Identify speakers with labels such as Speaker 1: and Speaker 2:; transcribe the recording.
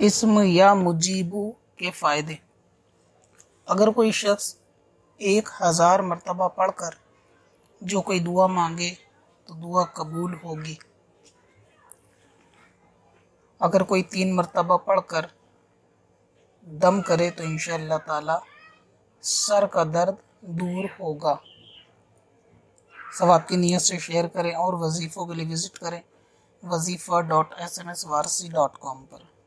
Speaker 1: इस्म या मुजीबू के फ़ायदे। अगर कोई शख्स 1000 मरतबा पढ़कर जो कोई दुआ मांगे तो दुआ कबूल होगी। अगर कोई 3 मरतबा पढ़कर दम करे तो इंशाअल्लाह ताला सर का दर्द दूर होगा। सवाब की नीयत से शेयर करें और वजीफ़ों के लिए विज़िट करें wazifa.smswarsi.com पर।